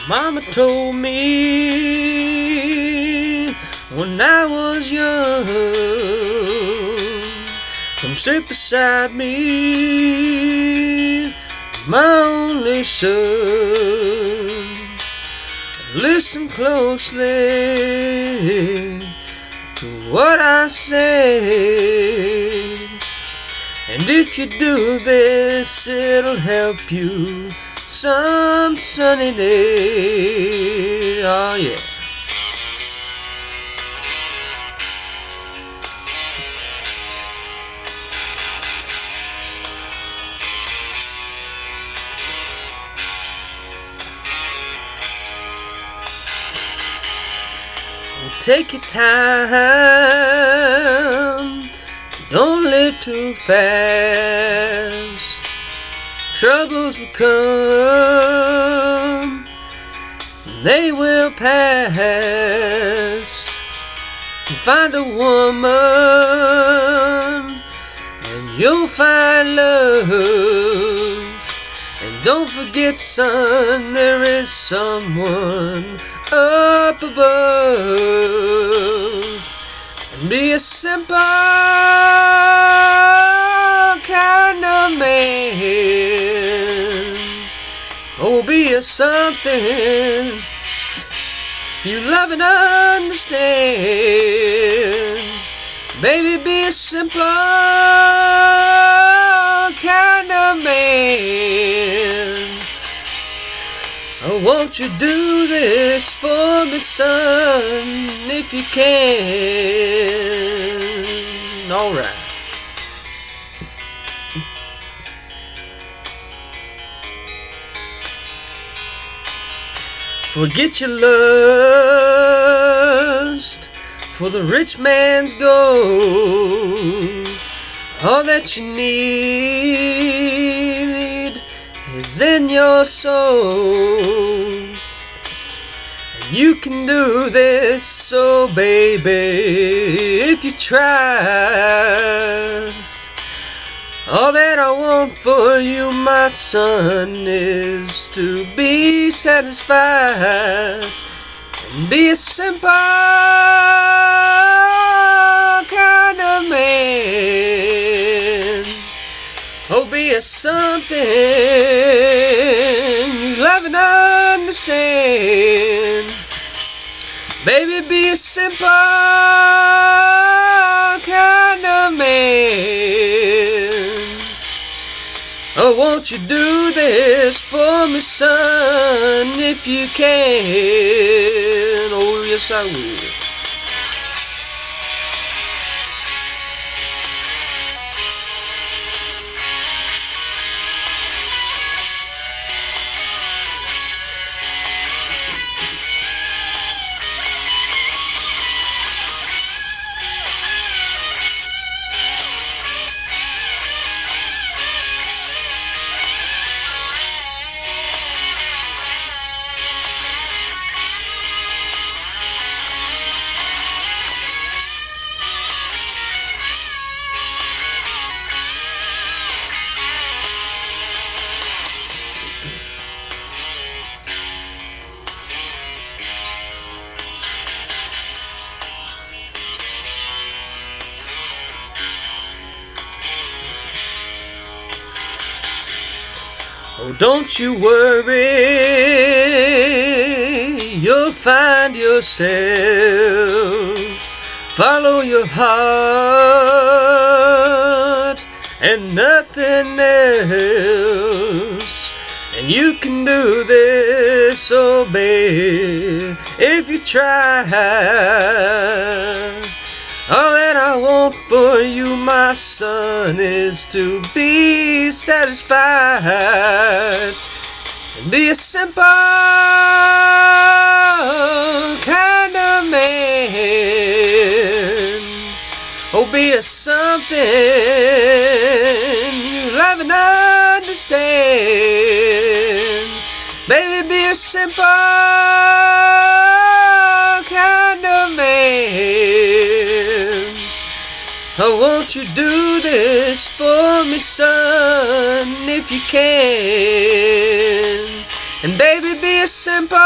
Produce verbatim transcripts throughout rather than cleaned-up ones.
Mama told me when I was young, come sit beside me, my only son. Listen closely to what I say, and if you do this, it'll help you some sunny day. Oh yeah. Take your time, don't live too fast. Troubles will come, they will pass. Find a woman and you'll find love. And don't forget, son, there is someone up above. And be a simple kind of man. Oh, be a something you love and understand. Baby, be a simple kind of man. Oh, won't you do this for me, son, if you can? All right. Forget your lust for the rich man's gold. All that you need is in your soul. And you can do this, so baby, if you try. All that I want for you, my son, is to be satisfied and be a simple kind of man. Oh, be a something you love and understand. Baby, be a simple kind of man. Oh, won't you do this for me, son, if you can? Oh, yes, I will. Oh, don't you worry, you'll find yourself. Follow your heart and nothing else. And you can do this, oh babe, if you try. All that I want for you, my son, is to be satisfied and be a simple kind of man. Oh, be a something you love and understand. Baby, be a simple kind of man. Oh, won't you do this for me, son, if you can? And baby, be a simple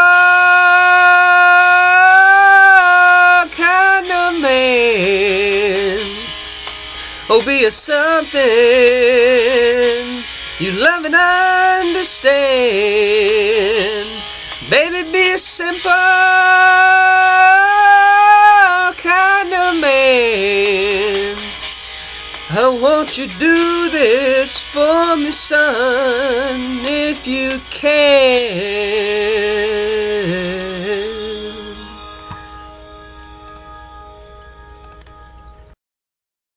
kind of man. Oh, be a something you love and understand. Baby, be a simple kind of man. Oh, won't you do this for me, son, if you can?